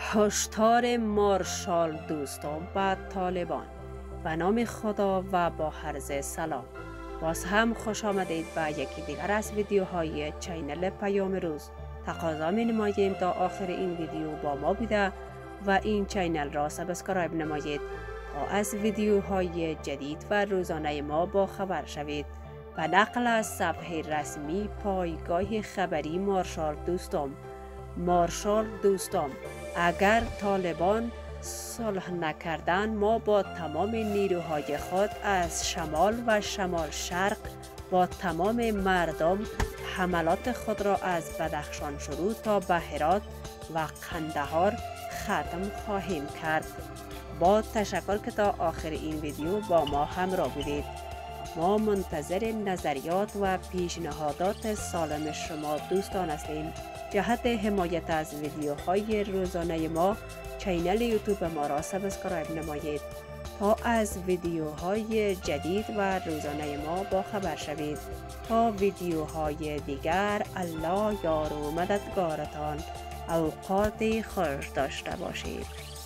هشدار مارشال دوستم به طالبان. به نام خدا و با عرض سلام. باز هم خوش آمدید به یکی دیگر از ویدیوهای چینل پیام روز. تقاضا می نماییم تا آخر این ویدیو با ما بوده و این چینل را سابسکرایب نمایید تا از ویدیوهای جدید و روزانه ما با خبر شوید. و نقل از صفحه رسمی پایگاه خبری مارشال دوستم، اگر طالبان صلح نکردند ما با تمام نیروهای خود از شمال و شمال شرق با تمام مردم حملات خود را از بدخشان شروع تا بهرات و قندهار ختم خواهیم کرد. با تشکر که تا آخر این ویدیو با ما همراه بودید. ما منتظر نظریات و پیشنهادات سالم شما دوستان هستیم. جهت حمایت از ویدیوهای روزانه ما چینل یوتیوب ما را سابسکرایب نمایید تا از ویدیوهای جدید و روزانه ما با خبر شوید. تا ویدیوهای دیگر، الله یار و مددگارتان. اوقات خوش داشته باشید.